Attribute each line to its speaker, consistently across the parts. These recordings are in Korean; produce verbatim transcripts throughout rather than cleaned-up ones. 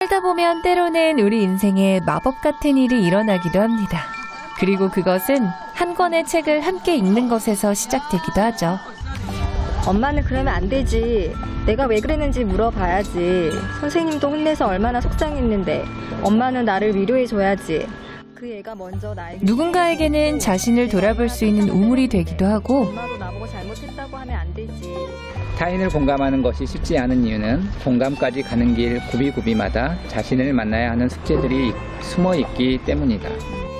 Speaker 1: 살다 보면 때로는 우리 인생에 마법 같은 일이 일어나기도 합니다. 그리고 그것은 한 권의 책을 함께 읽는 것에서 시작되기도 하죠.
Speaker 2: 엄마는 그러면 안 되지. 내가 왜 그랬는지 물어봐야지. 선생님도 혼내서 얼마나 속상했는데 엄마는 나를 위로해줘야지. 그 애가 먼저 나에게
Speaker 1: 누군가에게는 자신을 돌아볼 수 있는 우물이 되기도 하고
Speaker 2: 엄마도 나보고 잘못했다고 하면 안 되지.
Speaker 3: 타인을 공감하는 것이 쉽지 않은 이유는 공감까지 가는 길 구비구비마다 자신을 만나야 하는 숙제들이 숨어 있기 때문이다.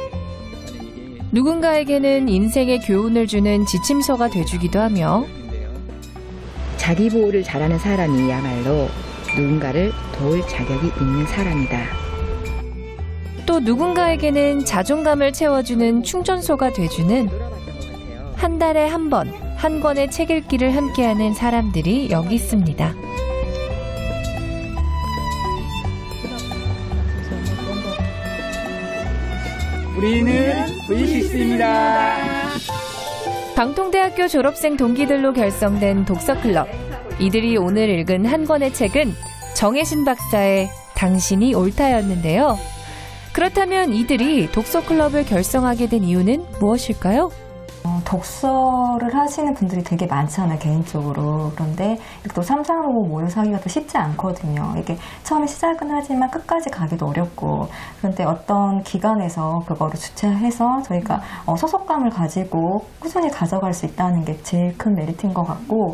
Speaker 1: 누군가에게는 인생의 교훈을 주는 지침서가 돼주기도 하며
Speaker 4: 자기 보호를 잘하는 사람이야말로 누군가를 도울 자격이 있는 사람이다.
Speaker 1: 또 누군가에게는 자존감을 채워주는 충전소가 돼주는 한 달에 한 번, 한 권의 책 읽기를 함께하는 사람들이 여기 있습니다.
Speaker 3: 우리는 브이식스입니다.
Speaker 1: 방통대학교 졸업생 동기들로 결성된 독서클럽. 이들이 오늘 읽은 한 권의 책은 정혜신 박사의 당신이 옳다였는데요. 그렇다면 이들이 독서클럽을 결성하게 된 이유는 무엇일까요?
Speaker 5: 어, 독서를 하시는 분들이 되게 많잖아요, 개인적으로. 그런데 또 삼삼오오 모여 사기가 또 쉽지 않거든요. 이게 처음에 시작은 하지만 끝까지 가기도 어렵고. 그런데 어떤 기관에서 그거를 주최해서 저희가 어, 소속감을 가지고 꾸준히 가져갈 수 있다는 게 제일 큰 메리트인 것 같고.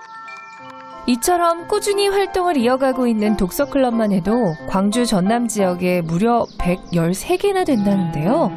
Speaker 1: 이처럼 꾸준히 활동을 이어가고 있는 독서클럽만 해도 광주 전남 지역에 무려 백십삼 개나 된다는데요.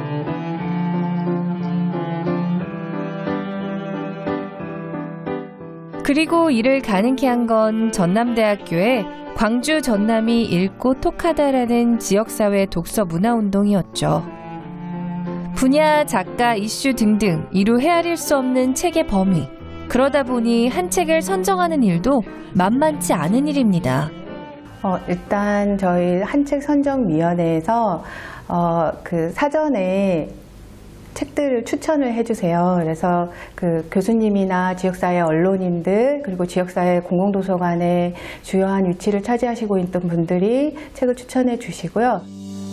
Speaker 1: 그리고 이를 가능케 한 건 전남대학교의 광주 전남이 읽고 톡하다라는 지역사회 독서 문화운동이었죠. 분야, 작가, 이슈 등등 이루 헤아릴 수 없는 책의 범위. 그러다 보니 한 책을 선정하는 일도 만만치 않은 일입니다.
Speaker 6: 어, 일단 저희 한책 선정위원회에서 어, 그 사전에 책들을 추천을 해주세요. 그래서 그 교수님이나 지역사회 언론인들 그리고 지역사회 공공도서관의 주요한 위치를 차지하시고 있던 분들이 책을 추천해 주시고요.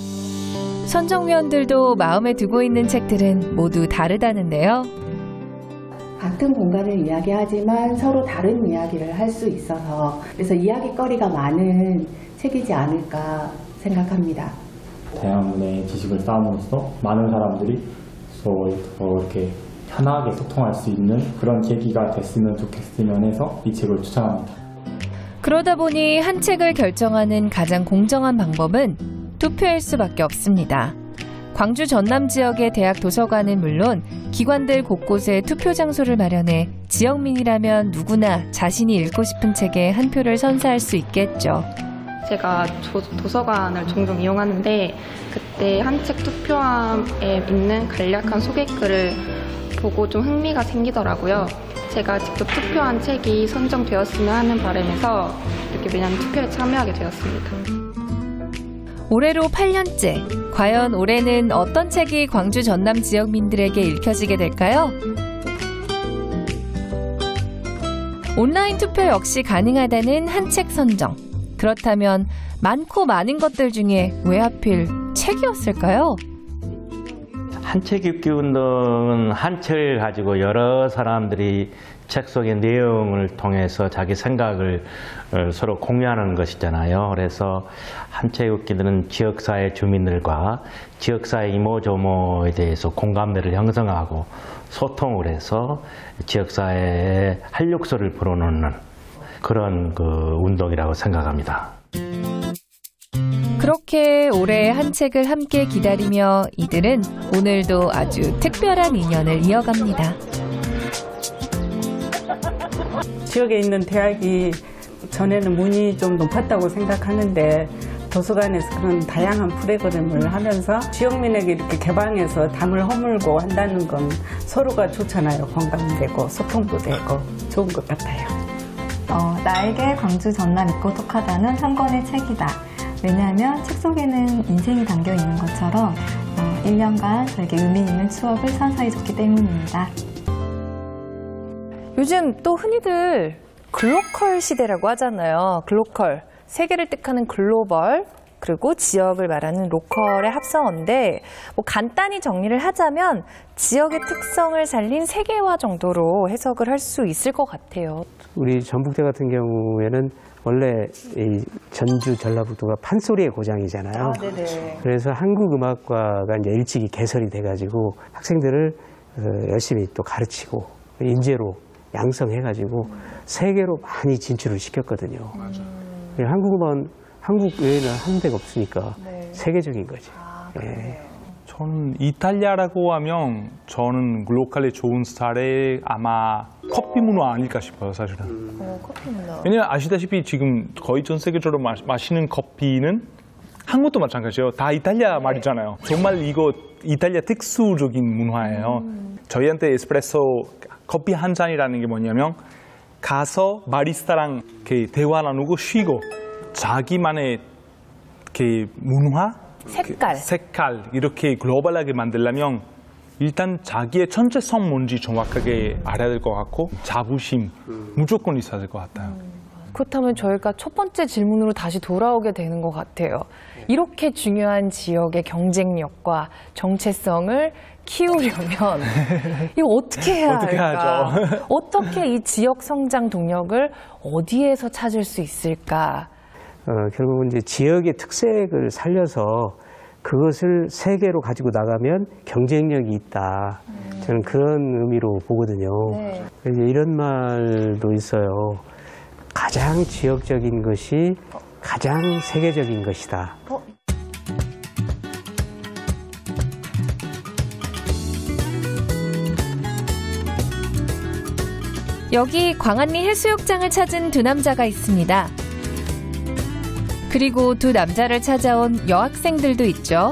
Speaker 1: 선정위원들도 마음에 두고 있는 책들은 모두 다르다는데요.
Speaker 6: 같은 공간을 이야기하지만 서로 다른 이야기를 할 수 있어서 그래서 이야기거리가 많은 책이지 않을까 생각합니다.
Speaker 7: 다양한 분야의 지식을 쌓음으로써 많은 사람들이 서로 이렇게 편하게 소통할 수 있는 그런 계기가 됐으면 좋겠으면 해서 이 책을 추천합니다.
Speaker 1: 그러다 보니 한 책을 결정하는 가장 공정한 방법은 투표일 수밖에 없습니다. 광주 전남 지역의 대학 도서관은 물론 기관들 곳곳에 투표 장소를 마련해 지역민이라면 누구나 자신이 읽고 싶은 책에 한 표를 선사할 수 있겠죠.
Speaker 8: 제가 조, 도서관을 종종 이용하는데 그때 한 책 투표함에 있는 간략한 소개글을 보고 좀 흥미가 생기더라고요. 제가 직접 투표한 책이 선정되었으면 하는 바람에서 이렇게 매년 투표에 참여하게 되었습니다.
Speaker 1: 올해로 팔 년째. 과연 올해는 어떤 책이 광주 전남 지역민들에게 읽혀지게 될까요? 온라인 투표 역시 가능하다는 한 책 선정. 그렇다면 많고 많은 것들 중에 왜 하필 책이었을까요?
Speaker 9: 한 책 읽기 운동은 한 책을 가지고 여러 사람들이 책 속의 내용을 통해서 자기 생각을 서로 공유하는 것이잖아요. 그래서 한 책 읽기들은 지역사회 주민들과 지역사회 이모저모에 대해서 공감대를 형성하고 소통을 해서 지역사회의 활력소를 불어넣는 그런 그 운동이라고 생각합니다.
Speaker 1: 그렇게 올해 한 책을 함께 기다리며 이들은 오늘도 아주 특별한 인연을 이어갑니다.
Speaker 10: 지역에 있는 대학이 전에는 문이 좀 높았다고 생각하는데 도서관에서 그런 다양한 프로그램을 하면서 지역민에게 이렇게 개방해서 담을 허물고 한다는 건 서로가 좋잖아요. 공감되고 소통도 되고 좋은 것 같아요.
Speaker 5: 어, 나에게 광주 전남 읽고 톡하다는 한 권의 책이다. 왜냐하면 책 속에는 인생이 담겨 있는 것처럼 어, 일 년간 저에게 의미 있는 추억을 선사해줬기 때문입니다.
Speaker 1: 요즘 또 흔히들 글로컬 시대라고 하잖아요. 글로컬.
Speaker 11: 세계를 뜻하는 글로벌, 그리고 지역을 말하는 로컬의 합성어인데 뭐 간단히 정리를 하자면 지역의 특성을 살린 세계화 정도로 해석을 할 수 있을 것 같아요.
Speaker 12: 우리 전북대 같은 경우에는 원래 이 전주 전라북도가 판소리의 고장이잖아요.
Speaker 11: 아, 네네.
Speaker 12: 그래서 한국음악과가 이제 일찍이 개설이 돼가지고 학생들을 열심히 또 가르치고 인재로 양성해가지고 음. 세계로 많이 진출을 시켰거든요. 음. 한국음악은 한국 외에는 한 데가 없으니까 네. 세계적인 거죠.
Speaker 11: 아,
Speaker 12: 예.
Speaker 13: 저는 이탈리아라고 하면 저는 로컬의 좋은 스타일의 아마 커피 문화 아닐까 싶어요, 사실은.
Speaker 11: 음. 어, 커피 문화.
Speaker 13: 왜냐면 아시다시피 지금 거의 전 세계적으로 마, 마시는 커피는 한국도 마찬가지예요. 다 이탈리아 네. 말이잖아요. 정말 이거 이탈리아 특수적인 문화예요. 음. 저희한테 에스프레소 커피 한 잔이라는 게 뭐냐면 가서 바리스타랑 이렇게 대화 나누고 쉬고 자기만의 이렇게 문화,
Speaker 11: 색깔,
Speaker 13: 색깔 이렇게 글로벌하게 만들려면 일단 자기의 전체성 뭔지 정확하게 알아야 될 것 같고 자부심 음. 무조건 있어야 될 것 같아요.
Speaker 11: 음. 그렇다면 저희가 첫 번째 질문으로 다시 돌아오게 되는 것 같아요. 이렇게 중요한 지역의 경쟁력과 정체성을 키우려면 이거 어떻게 해야
Speaker 13: 어떻게
Speaker 11: 할까?
Speaker 13: 하죠?
Speaker 11: 어떻게 이 지역 성장 동력을 어디에서 찾을 수 있을까?
Speaker 12: 어, 결국은 이제 지역의 특색을 살려서 그것을 세계로 가지고 나가면 경쟁력이 있다. 음. 저는 그런 의미로 보거든요. 네. 이런 말도 있어요. 가장 지역적인 것이 가장 세계적인 것이다.
Speaker 11: 어?
Speaker 1: 여기 광안리 해수욕장을 찾은 두 남자가 있습니다. 그리고 두 남자를 찾아온 여학생들도 있죠.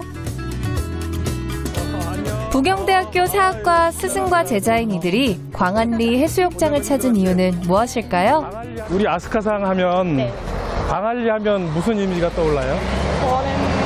Speaker 1: 부경대학교 사학과 스승과 제자인 이들이 광안리 해수욕장을 찾은 이유는 무엇일까요?
Speaker 14: 우리 아스카상 하면 네. 광안리 하면 무슨 이미지가 떠올라요?
Speaker 15: 저는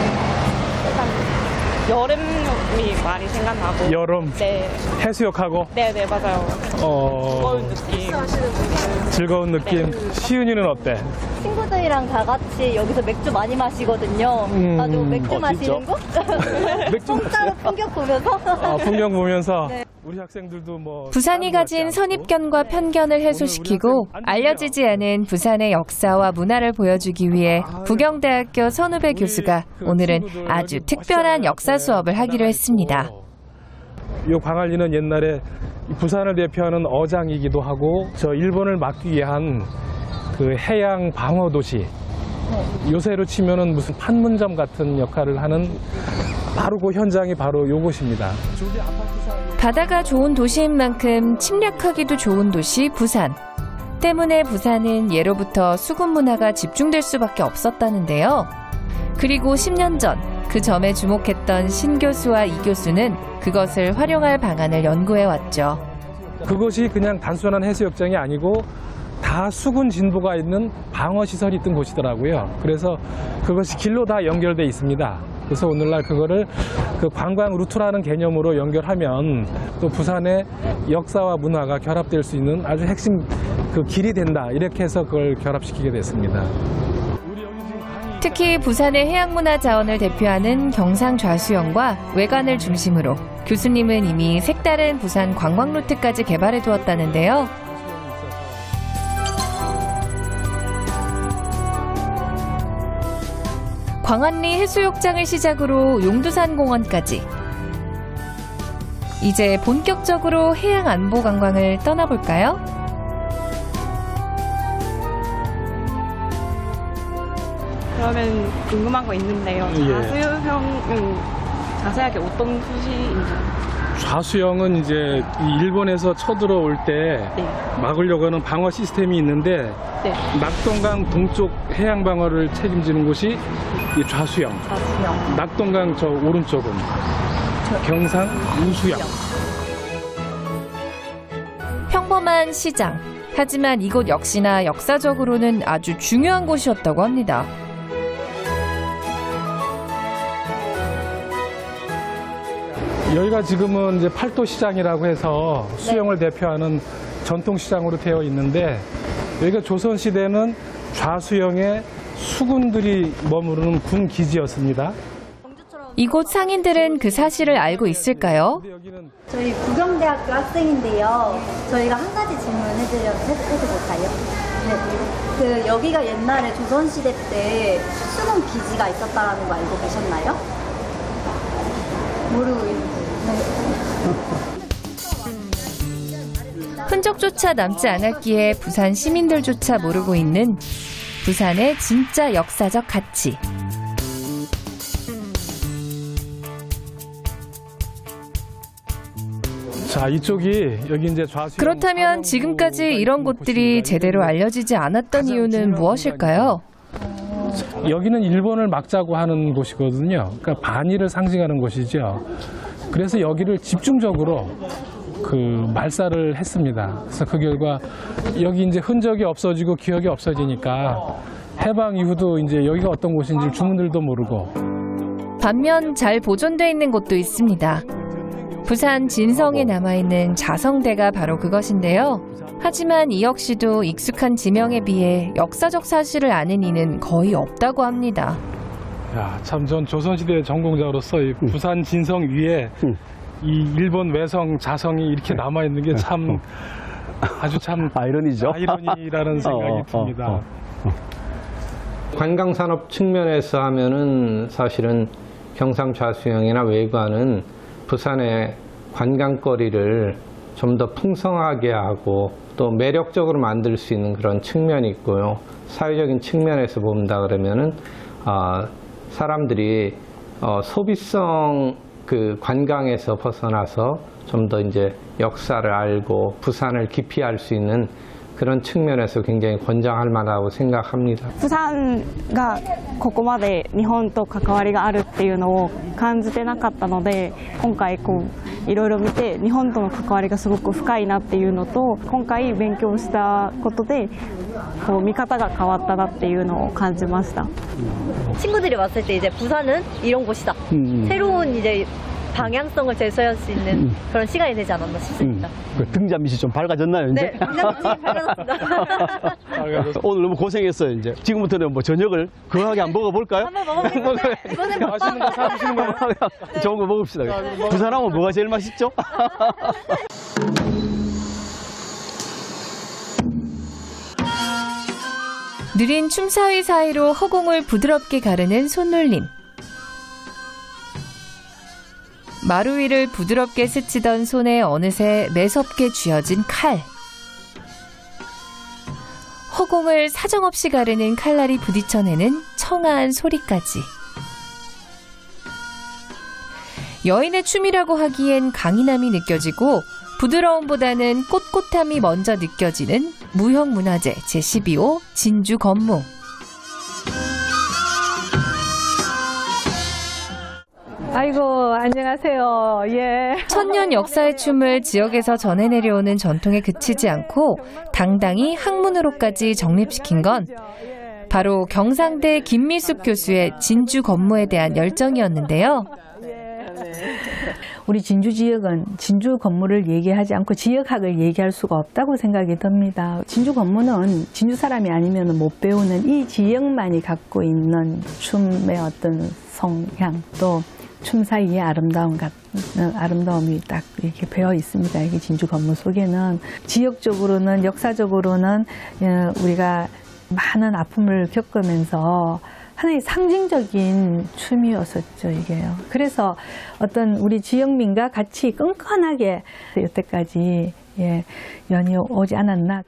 Speaker 15: 여름이 많이 생각나고.
Speaker 14: 여름?
Speaker 15: 네.
Speaker 14: 해수욕하고?
Speaker 15: 네네 맞아요.
Speaker 14: 어...
Speaker 15: 즐거운 느낌.
Speaker 14: 즐거운 느낌.
Speaker 15: 네.
Speaker 14: 시은이는 어때?
Speaker 2: 친구들이랑 다 같이 여기서 맥주 많이 마시거든요.
Speaker 14: 음...
Speaker 2: 아주 맥주
Speaker 14: 어,
Speaker 2: 마시는 거?
Speaker 14: 맥주
Speaker 2: 공짜로 풍경 보면서.
Speaker 14: 아, 풍경 보면서.
Speaker 2: 네.
Speaker 14: 우리 학생들도 뭐
Speaker 1: 부산이 가진 선입견과 편견을 해소시키고 알려지지 않은 부산의 역사와 문화를 보여주기 위해 부경대학교 선후배 교수가 오늘은 아주 특별한 역사 수업을 하기로 했습니다.
Speaker 14: 이 광안리는 옛날에 부산을 대표하는 어장이기도 하고 저 일본을 막기 위한 그 해양 방어 도시. 요새로 치면은 무슨 판문점 같은 역할을 하는 바로 그 현장이 바로 요곳입니다.
Speaker 1: 바다가 좋은 도시인 만큼 침략하기도 좋은 도시 부산. 때문에 부산은 예로부터 수군 문화가 집중될 수밖에 없었다는데요. 그리고 십 년 전 그 점에 주목했던 신 교수와 이 교수는 그것을 활용할 방안을 연구해왔죠.
Speaker 14: 그것이 그냥 단순한 해수욕장이 아니고 다 수군 진부가 있는 방어시설이 있던 곳이더라고요. 그래서 그것이 길로 다 연결돼 있습니다. 그래서 오늘날 그거를 그 관광 루트라는 개념으로 연결하면 또 부산의 역사와 문화가 결합될 수 있는 아주 핵심 그 길이 된다. 이렇게 해서 그걸 결합시키게 됐습니다.
Speaker 1: 특히 부산의 해양문화 자원을 대표하는 경상 좌수영과 외관을 중심으로 교수님은 이미 색다른 부산 관광 루트까지 개발해 두었다는데요. 광안리 해수욕장을 시작으로 용두산 공원까지 이제 본격적으로 해양 안보 관광을 떠나볼까요?
Speaker 15: 그러면 궁금한 거 있는데요.
Speaker 14: 예.
Speaker 15: 좌수형은 자세하게 어떤 수시인지.
Speaker 14: 좌수형은 이제 일본에서 쳐들어올 때 네. 막으려고 하는 방어 시스템이 있는데 네. 낙동강 동쪽 해양 방어를 책임지는 곳이 이 좌수형. 좌수형. 낙동강 저 오른쪽은 경상 우수형.
Speaker 1: 평범한 시장. 하지만 이곳 역시나 역사적으로는 아주 중요한 곳이었다고 합니다.
Speaker 14: 여기가 지금은 이제 팔도 시장이라고 해서 수영을 네. 대표하는 전통 시장으로 되어 있는데 여기가 조선 시대는 좌수형의 수군들이 머무르는 군 기지였습니다.
Speaker 1: 이곳 상인들은 그 사실을 알고 있을까요?
Speaker 16: 저희 구경대학교 학생인데요. 저희가 한 가지 질문해드려 해도 될까요? 네. 그 여기가 옛날에 조선시대 때 수군 기지가 있었다는 거 알고 계셨나요? 모르고 있는데.
Speaker 1: 흔적조차 남지 않았기에 부산 시민들조차 모르고 있는 부산의 진짜 역사적 가치.
Speaker 14: 자, 이쪽이 여기 이제 좌수.
Speaker 1: 그렇다면 지금까지 이런 곳들이 제대로 알려지지 않았던 이유는 무엇일까요?
Speaker 14: 여기는 일본을 막자고 하는 곳이거든요. 그러니까 반일을 상징하는 곳이죠. 그래서 여기를 집중적으로 그 말살을 했습니다. 그래서 그 결과 여기 이제 흔적이 없어지고 기억이 없어지니까 해방 이후도 이제 여기가 어떤 곳인지 주민들도 모르고.
Speaker 1: 반면 잘 보존돼 있는 곳도 있습니다. 부산 진성에 남아있는 자성대가 바로 그것인데요. 하지만 이 역시도 익숙한 지명에 비해 역사적 사실을 아는 이는 거의 없다고 합니다.
Speaker 14: 야, 참 전 조선시대 전공자로서 이 부산 진성 위에 이 일본 외성 자성이 이렇게 남아있는 게 참 아주 참
Speaker 17: 아이러니죠.
Speaker 14: 아이러니라는 생각이
Speaker 17: 어, 어,
Speaker 14: 듭니다.
Speaker 17: 어, 어.
Speaker 18: 관광산업 측면에서 하면은 사실은 경상 좌수영이나 외관은 부산의 관광거리를 좀 더 풍성하게 하고 또 매력적으로 만들 수 있는 그런 측면이 있고요. 사회적인 측면에서 본다 그러면은 어, 사람들이 어, 소비성 그 관광에서 벗어나서 좀 더 이제 역사를 알고 부산을 깊이 알 수 있는 그런 측면에서 굉장히 권장할 만하다고 생각합니다.
Speaker 15: 釜山がここまで日本と関わりがあるっていうのを感じてなかったので、今回こういろいろ見て日本との関わりがすごく深いなっていうのと、今回勉強したことでこう見方が変わったなっていうのを感じました.
Speaker 2: 친구들이 왔을 때 이제 부산은 이런 곳이다.
Speaker 17: 음.
Speaker 2: 새로운 이제 방향성을 제시할 수 있는
Speaker 17: 음.
Speaker 2: 그런 시간이 되지 않았나 싶습니다.
Speaker 17: 음. 그 등잔빛이 좀 밝아졌나요, 이제?
Speaker 2: 네, 등잔빛이 밝아졌습니다.
Speaker 17: 오늘 너무 고생했어요, 이제. 지금부터는 뭐 저녁을 거하게 한번 먹어볼까요?
Speaker 2: 한번 먹어보겠습니다. 이번엔
Speaker 17: 맛있는 거 사주시는 거 좋은 거 먹읍시다. 부산하면 뭐가 제일 맛있죠?
Speaker 1: 느린 춤사위 사이로 허공을 부드럽게 가르는 손놀림. 마루 위를 부드럽게 스치던 손에 어느새 매섭게 쥐어진 칼. 허공을 사정없이 가르는 칼날이 부딪혀내는 청아한 소리까지. 여인의 춤이라고 하기엔 강인함이 느껴지고 부드러움보다는 꼿꼿함이 먼저 느껴지는 무형문화재 제십이 호 진주 건무.
Speaker 19: 아이고, 안녕하세요. 예.
Speaker 1: 천년 역사의 춤을 지역에서 전해 내려오는 전통에 그치지 않고 당당히 학문으로까지 정립시킨 건 바로 경상대 김미숙 교수의 진주 건무에 대한 열정이었는데요.
Speaker 19: 우리 진주 지역은 진주 건무를 얘기하지 않고 지역학을 얘기할 수가 없다고 생각이 듭니다. 진주 건무는 진주 사람이 아니면 못 배우는 이 지역만이 갖고 있는 춤의 어떤 성향, 또 춤 사이에 아름다움 같은 아름다움이 딱 이렇게 배어 있습니다. 이게 진주 건무 속에는 지역적으로는 역사적으로는 우리가 많은 아픔을 겪으면서 하나의 상징적인 춤이었었죠, 이게요. 그래서 어떤 우리 지역민과 같이 끈끈하게 여태까지 예, 연이 오지 않았나.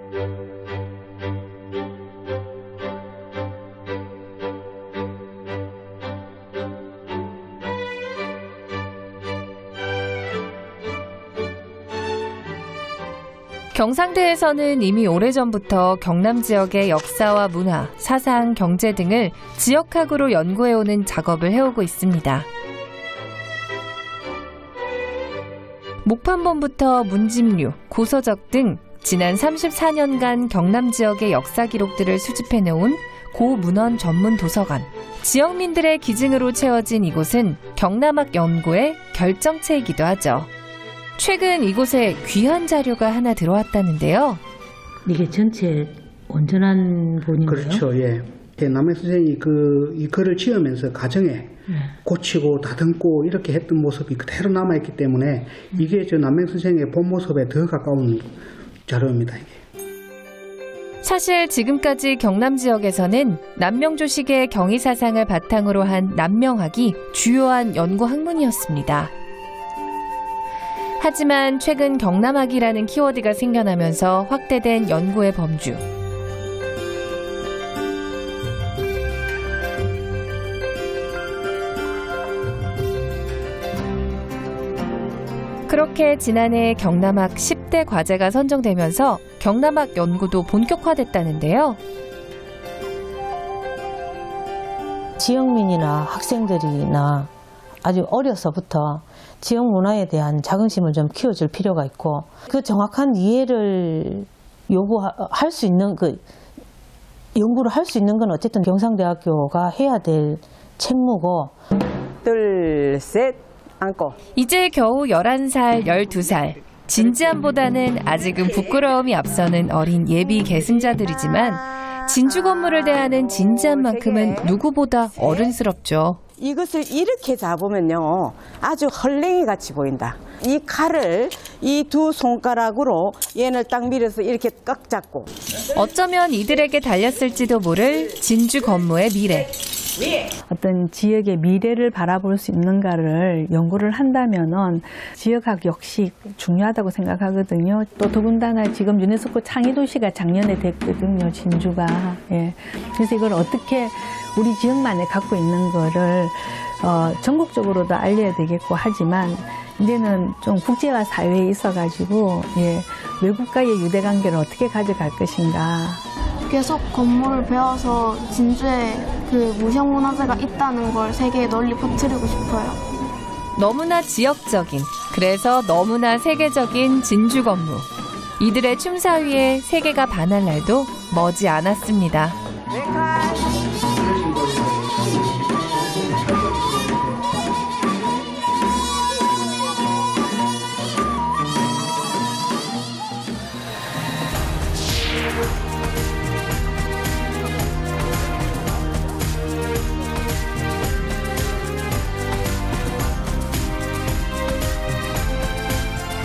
Speaker 1: 경상대에서는 이미 오래전부터 경남 지역의 역사와 문화, 사상, 경제 등을 지역학으로 연구해오는 작업을 해오고 있습니다. 목판본부터 문집류, 고서적 등 지난 삼십사 년간 경남 지역의 역사 기록들을 수집해놓은 고문헌 전문 도서관. 지역민들의 기증으로 채워진 이곳은 경남학 연구의 결정체이기도 하죠. 최근 이곳에 귀한 자료가 하나 들어왔다는데요.
Speaker 20: 이게 전체 온전한 본인가요?
Speaker 21: 그렇죠. 예.
Speaker 20: 남명 선생이 그, 이 글을 지으면서 가정에 고치고 다듬고 이렇게 했던 모습이 그대로 남아있기 때문에 이게 저 남명 선생의 본 모습에 더 가까운 자료입니다. 이게.
Speaker 1: 사실 지금까지 경남 지역에서는 남명조식의 경의사상을 바탕으로 한 남명학이 주요한 연구 학문이었습니다. 하지만 최근 경남학이라는 키워드가 생겨나면서 확대된 연구의 범주. 그렇게 지난해 경남학 십 대 과제가 선정되면서 경남학 연구도 본격화됐다는데요.
Speaker 21: 지역민이나 학생들이나 아주 어려서부터 지역 문화에 대한 자긍심을 좀 키워줄 필요가 있고 그 정확한 이해를 요구할 수 있는 그 연구를 할 수 있는 건 어쨌든 경상대학교가 해야 될 책무고.
Speaker 22: 둘, 셋, 앉고.
Speaker 1: 이제 겨우 열한 살, 열두 살. 진지함보다는 아직은 부끄러움이 앞서는 어린 예비 계승자들이지만 진주 건물을 대하는 진지함만큼은 누구보다 어른스럽죠.
Speaker 22: 이것을 이렇게 잡으면요 아주 헐랭이 같이 보인다. 이 칼을 이 두 손가락으로 얘를 딱 밀어서 이렇게 꽉 잡고.
Speaker 1: 어쩌면 이들에게 달렸을지도 모를 진주 건무의 미래.
Speaker 19: 어떤 지역의 미래를 바라볼 수 있는가를 연구를 한다면은 지역학 역시 중요하다고 생각하거든요. 또 더군다나 지금 유네스코 창의도시가 작년에 됐거든요, 진주가. 예. 그래서 이걸 어떻게 우리 지역만에 갖고 있는 거를 어, 전국적으로도 알려야 되겠고 하지만 이제는 좀 국제화 사회에 있어가지고 예, 외국과의 유대관계를 어떻게 가져갈 것인가.
Speaker 23: 계속 건물을 배워서 진주에 그 무형문화재가 있다는 걸 세계에 널리 퍼뜨리고 싶어요.
Speaker 1: 너무나 지역적인, 그래서 너무나 세계적인 진주 건무. 이들의 춤사위에 세계가 반할 날도 머지 않았습니다.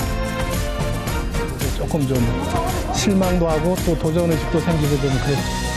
Speaker 14: 조금 좀 실망도 하고 또 도전의식도 생기고 좀 그랬죠.